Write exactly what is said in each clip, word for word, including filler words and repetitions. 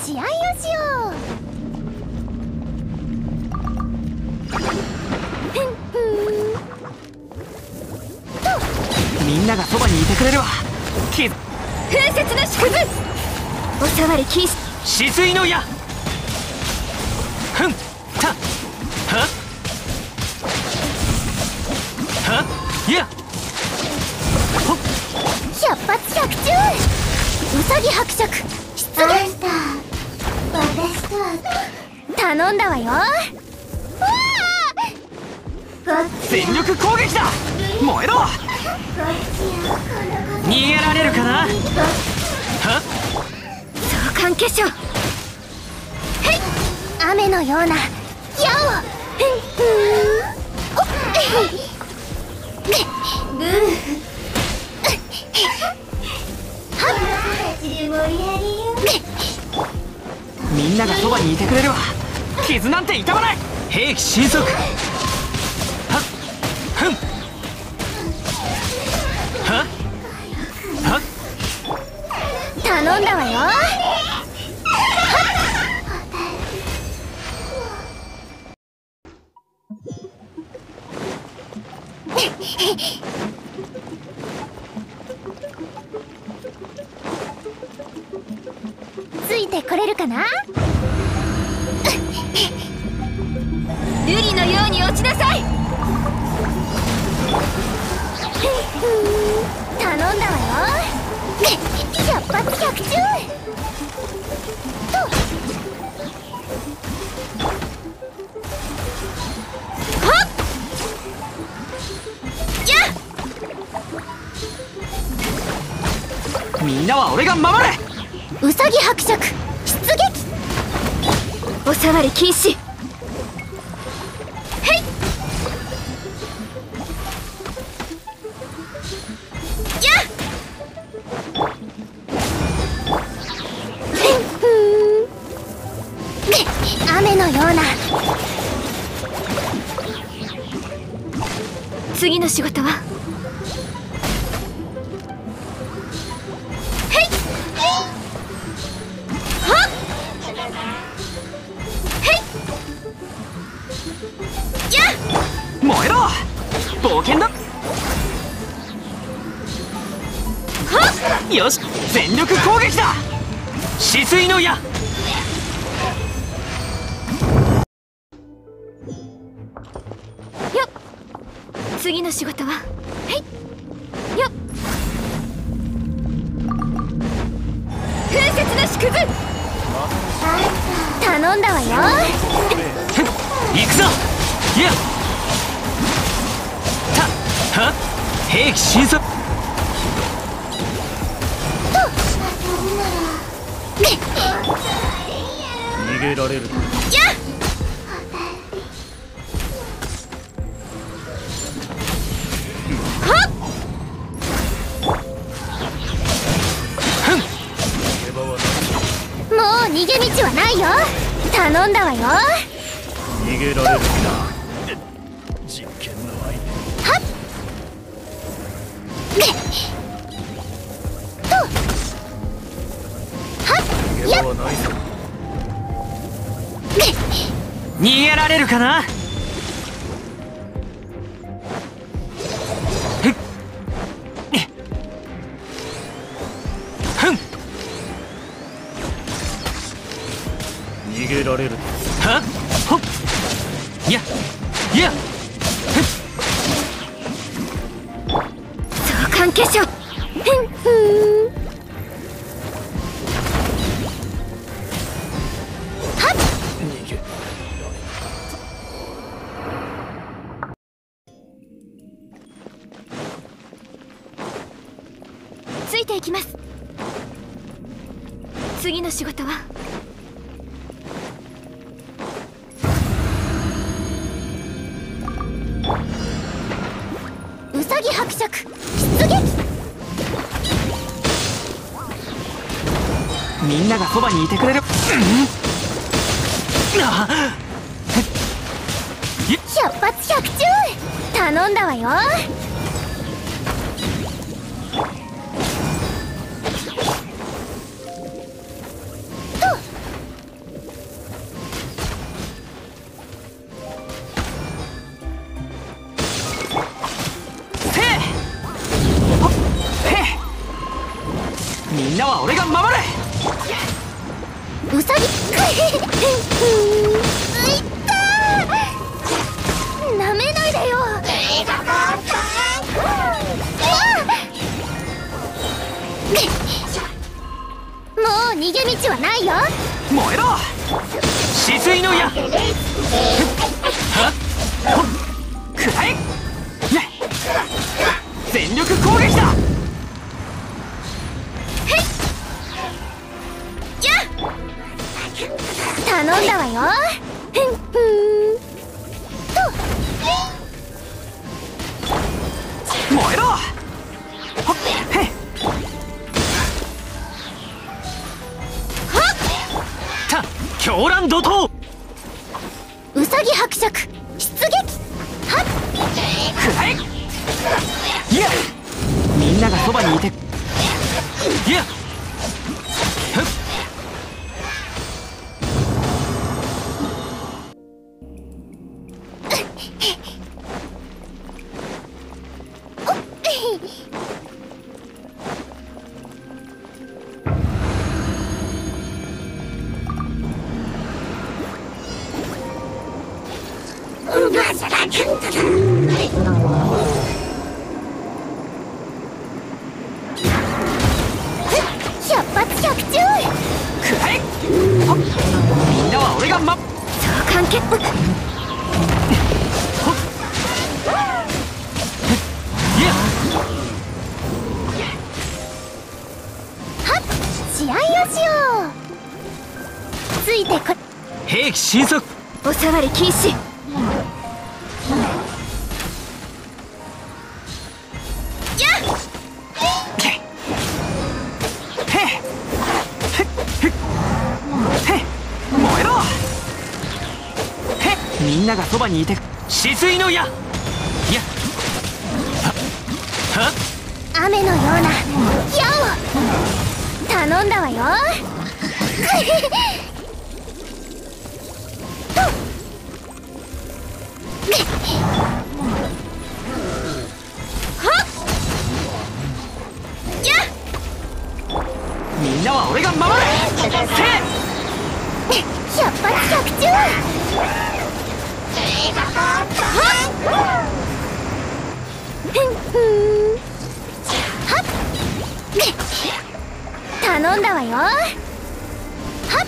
試合をしよう。 みんながそばにいてくれるわ。 風雪の縮図、おさわり禁止。 止水の矢。ふんたははやほっ。 百発百中。うさぎ伯爵出現。頼んだわよ。 全力攻撃だ。燃えろ。逃げられるかな。は相関化粧。 雨のような矢を。 みんながそばにいてくれるわ。傷なんて痛まない。兵器神速。はっふんはっはっ。 頼んだわよ。ついてこれるかな。 瑠璃のように落ちなさい。 頼んだわよ。百発百中。 はっやっ。みんなは俺が守れ。 うさぎ伯爵出撃。 おさわり禁止。へいやっ。 雨のような。 次の仕事は。へいはっへいやっ。 燃えろ。冒険だ。 はっ。よし、全力攻撃だ。止水の矢。 次の仕事は。はいよっ。風雪の縮図。 頼んだわよ。 行くぞ。やったはっ。兵器神速。 逃げられる。 やっ。 もう逃げ道はないよ。頼んだわよ。 逃げられるな。実験の相手。 はっとはっ。 逃げ場はないぞ。 逃げられるかな。 逃げられる。 はっほっやや相関化粧。 はっ。 逃げ。 ついていきます。次の仕事は。 うさぎ伯爵出撃。 みんながそばにいてくれる。あ百発百中。頼んだわよ。となは俺が守れ。 うさぎういったー、なめないでよ。もう逃げ道はないよ。 燃えろ止水の矢。はっほっくらえ。全力攻撃だ。 頼んだわよ。ふんふんと燃えろ。ほっへった狂乱怒涛。 うさぎ伯爵出撃。はっくらえ。いやみんながそばにいて。いやふっ百発百中。 くらえ。ほっみんなは俺がま相関決ほっいやはっ試合をしよう。ついてこ兵器神速。 お触り禁止。 みんながそばにいて。止水の矢。いやははっ雨のような矢を頼んだわよ。 みんなは俺が守れ。せ百発百中。ふんふんはっ頼んだわよ。はっ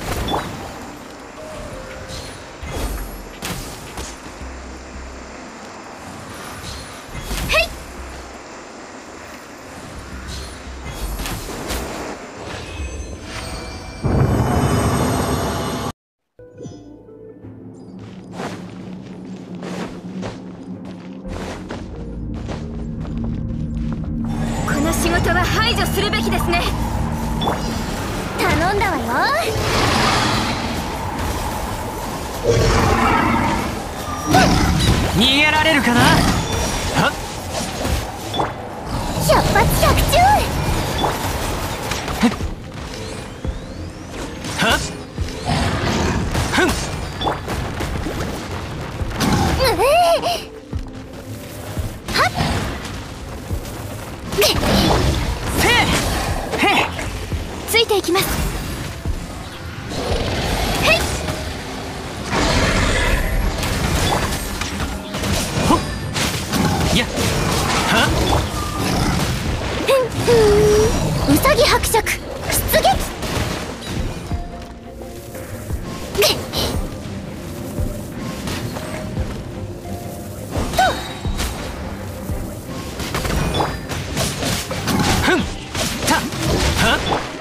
この仕事は排除するべきですね。 頼んだわよ。 逃げられるかな。はっ百発百中。 はっふんうえはっせへっついていきます。 ほっいやはっうさぎ伯爵出撃。 ふんたはっ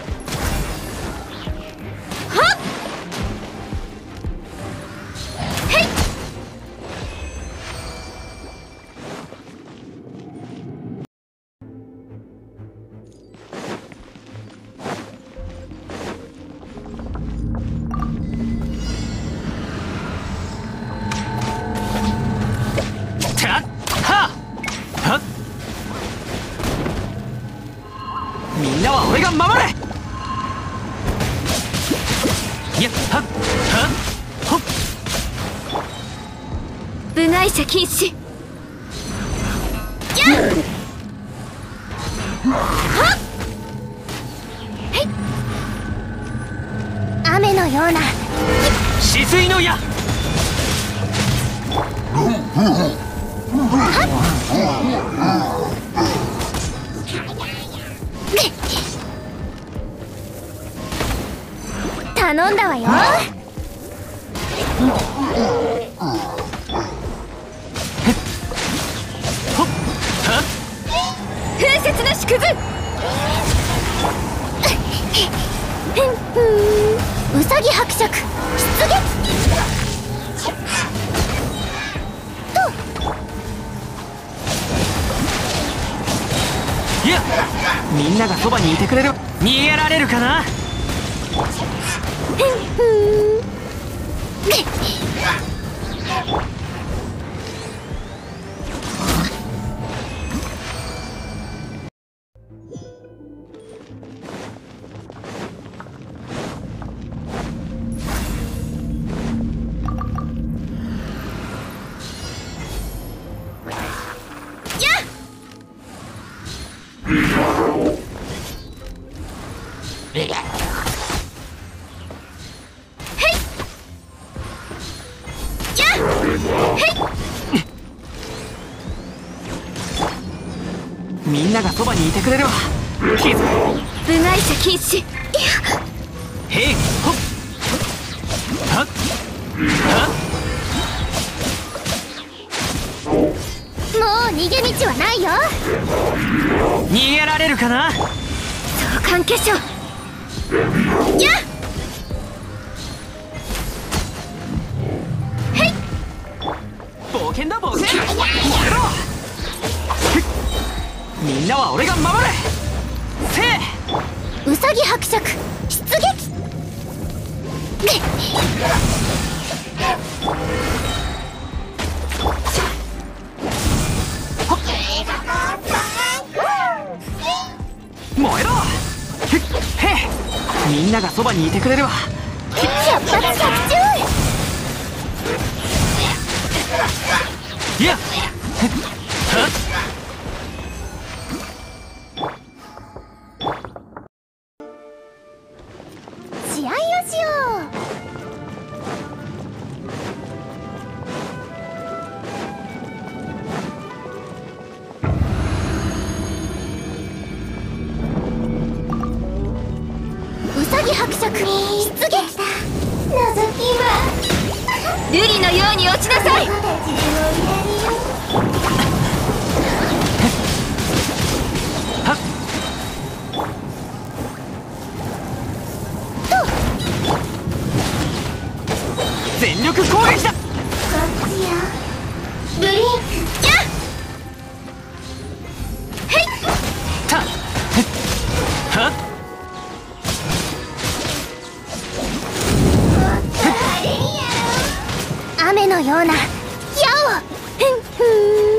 たっはっはっみんなは俺が守れ。いやはっはっほっ部外者禁止。 はいような止水の矢。 頼んだわよ。 風雪の縮図。 うさぎ伯爵出撃。 いや、みんながそばにいてくれる。逃げられるかな。みんながそばにいてくれるわ。傷。 部外者禁止。 へいほっはっはっ。 もう逃げ道はないよ。 逃げられるかな。 相関化粧。 やっ冒険だ冒険。やろう。みんなは俺が守れ。せうさぎ伯爵出撃。 燃えろ。へっへっ。みんながそばにいてくれるわ。 百発百中。 いや、へっはっ。 試合をしよう。うさぎ伯爵出撃。覗きは瑠璃のように落ちなさい。 全力攻撃だ。 ブリンク。やったっはっ。 雨のような矢を。ふんふん。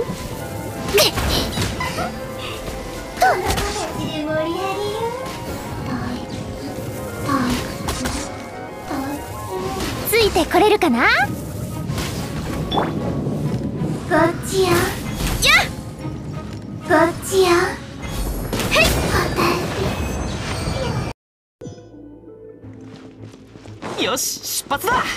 ついてこれるかな。こっちよ。やっこっちよ。 よし、出発だ。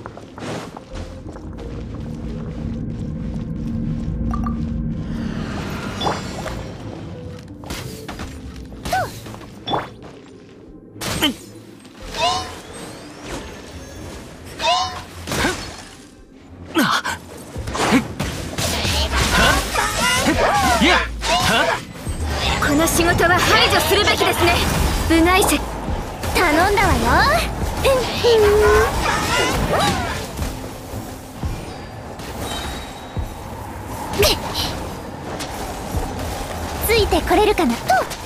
この仕事は排除するべきですね。部外者。 頼んだわよ。ついてこれるかな。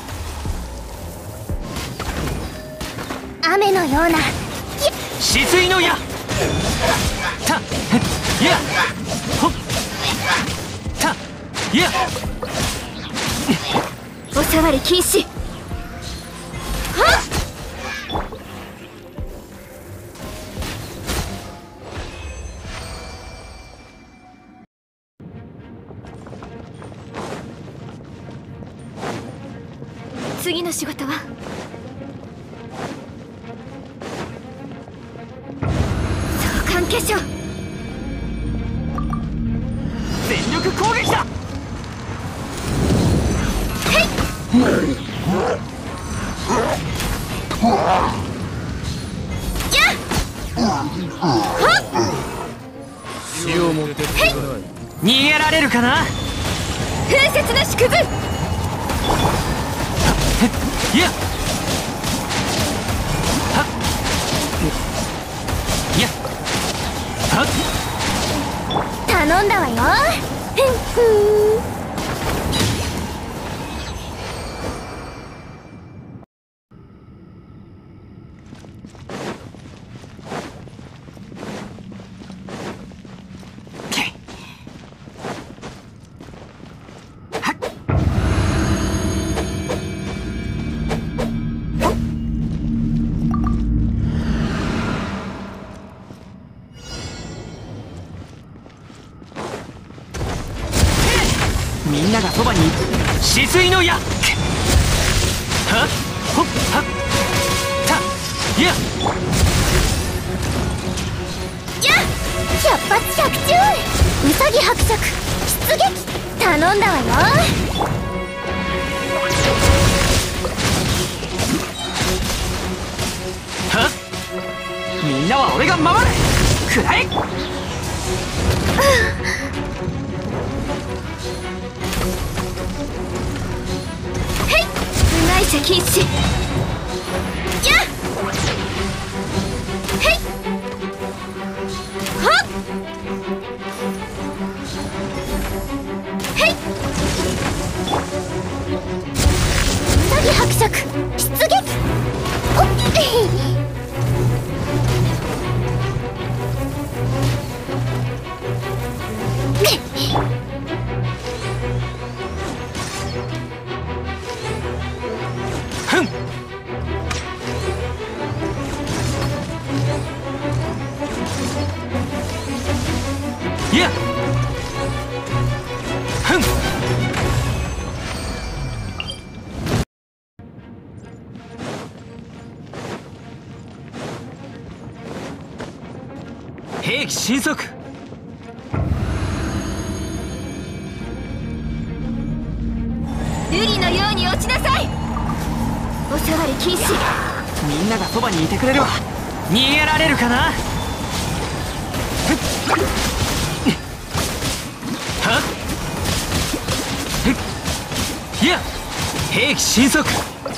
雨のような止水の矢。たっやほったっや。 お触り禁止。はっ。次の仕事は化粧。 全力攻撃だ。 死を持ってくれない。 逃げられるかな。 風雪の縮図。 いやはっいやはっ頼んだわよ。ふんふん。 みんながそばにいる。止水の矢。はっほっはったいや百発百中。うさぎ伯爵出撃。頼んだわよ。 はっみんなは俺が守る。くらえ。 部外者禁止。やっへいはっへい。 うさぎ伯爵出撃。おっふんいやふん兵器神速。 瑠璃のように落ちなさい。お触り禁止。 みんながそばにいてくれるわ。逃げられるかな。はっいや兵器神速。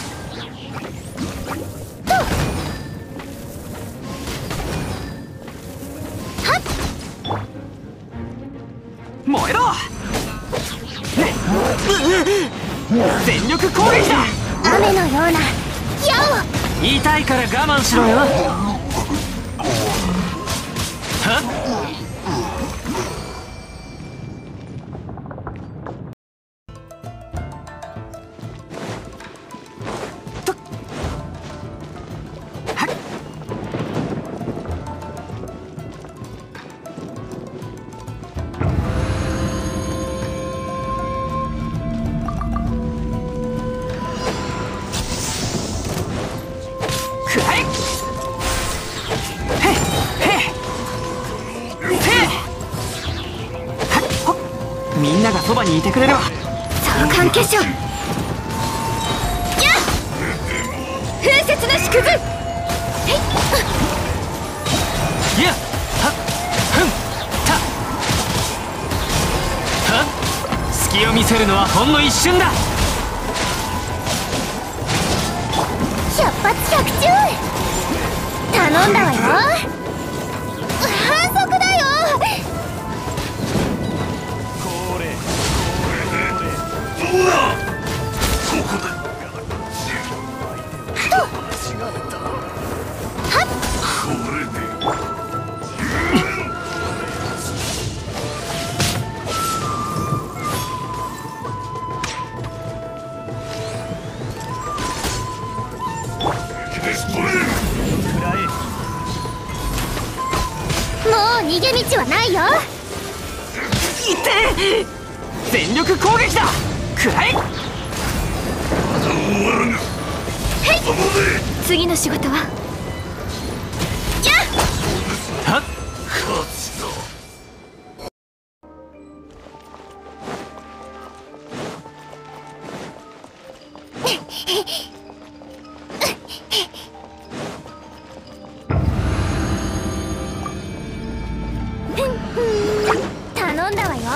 燃えろ。全力攻撃だ。 雨のような矢を。 痛いから我慢しろよ。はっとっはっくらえ。へっへっへっはっほっみんながそばにいてくれるわ。 召喚化粧。やっ風雪の縮図。 いやはっふんたはっ隙を見せるのはほんの一瞬だ。 百発百中。頼んだわよ。反則だよ。 これどうだ。ここだ。これでもう逃げ道はないよ。 いって全力攻撃だ。くらえ。 次の仕事は。やっはっ勝つぞ。 頼んだわよ。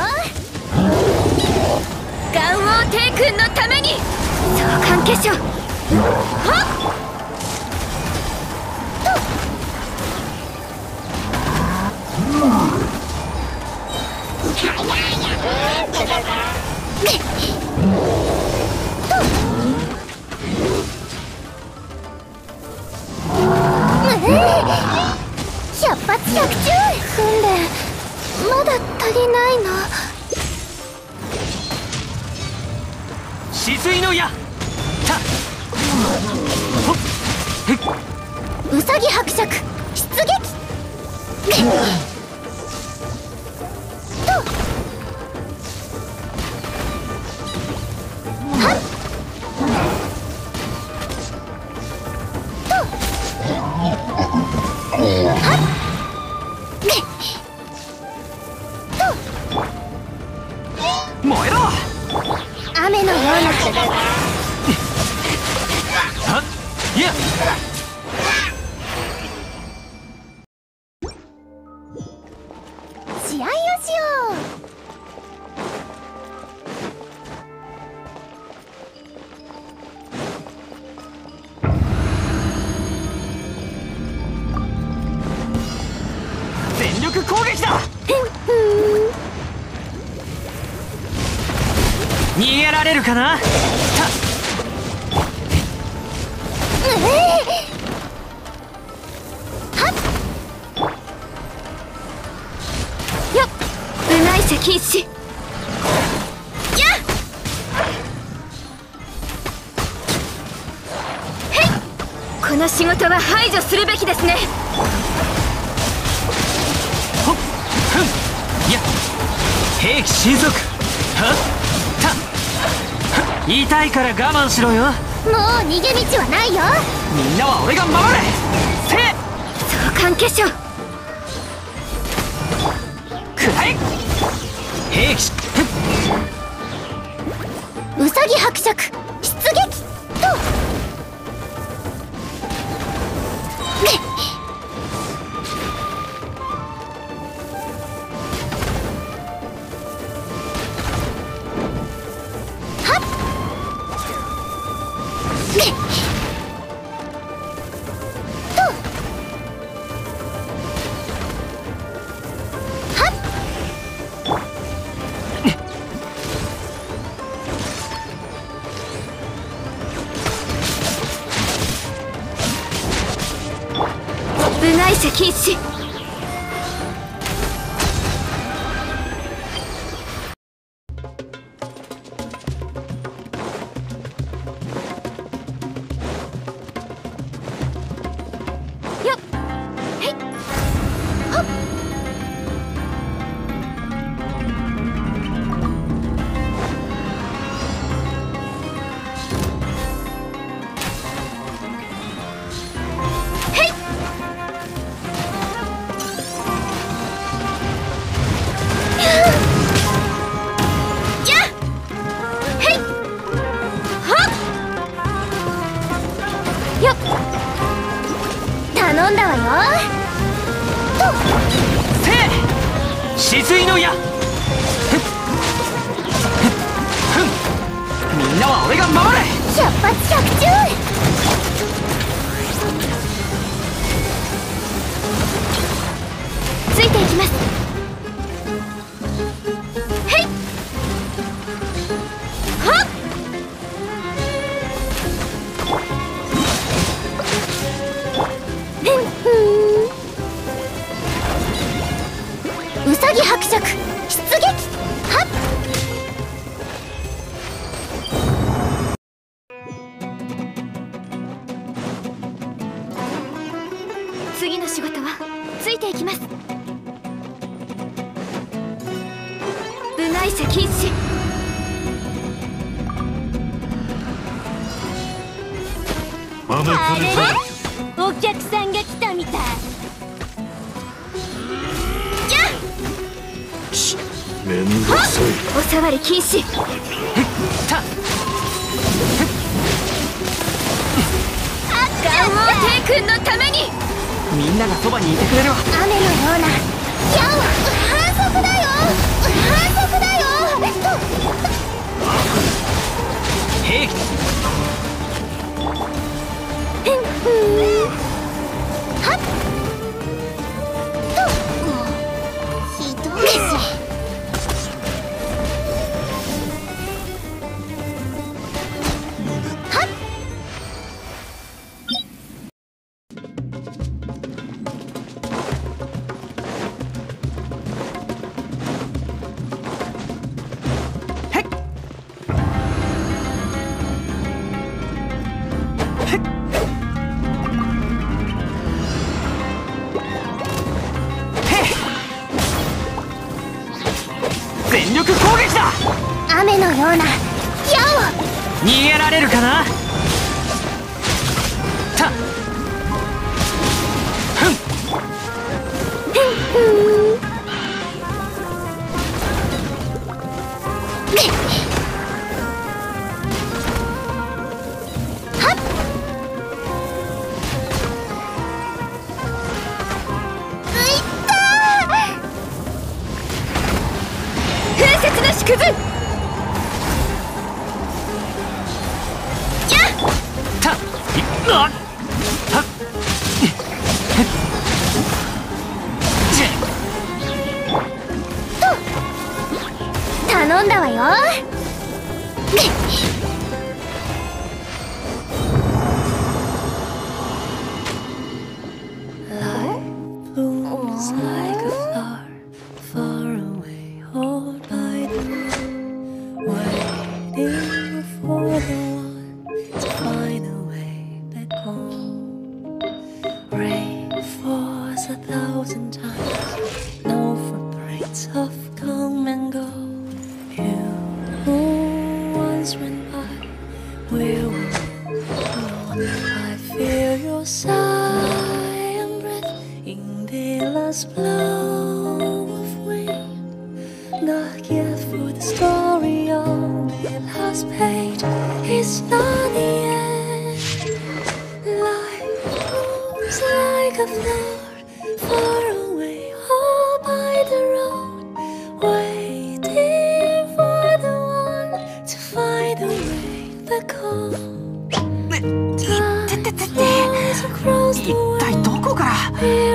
ガンオー帝君のために相関化粧。はっ百発百中。訓練まだ足りないの。 止水の矢。たほっへっ。 うさぎ伯爵出撃。 燃えろ。 雨のような。 はっいや。 試合をしよう。 全力攻撃だ。逃げられるかな。たよっ部内射禁止。やっへい。この仕事は排除するべきですね。 ほっふんいや兵器神速。はったはっ痛いから我慢しろよ。 もう逃げ道はないよ。 みんなは俺が守れ。せえ相関化粧。 くらえ兵器うさぎ伯爵出撃と。 部内射禁止。よっへいほっ。よっ頼んだわよ。とせえ止水の矢。ふっふっふんみんなは俺が守れ。 百発百中。 ついていきます。へいはっうさぎ伯爵出撃。はっ次の仕事はついていきます。部内射禁止。 招かれた。 お客さんが来たみたい。 めんどくさい。 お触り禁止。 たガンモーテイ君のために。 みんながそばにいてくれるわ。 雨のような。やお、反則だよ。反則だよ。 兵器はっと。ひどいし。 全力攻撃だ。 雨のような。やお逃げられるかな。たふん縮図。 たっあっはっ頼んだわよ。 一体どこから。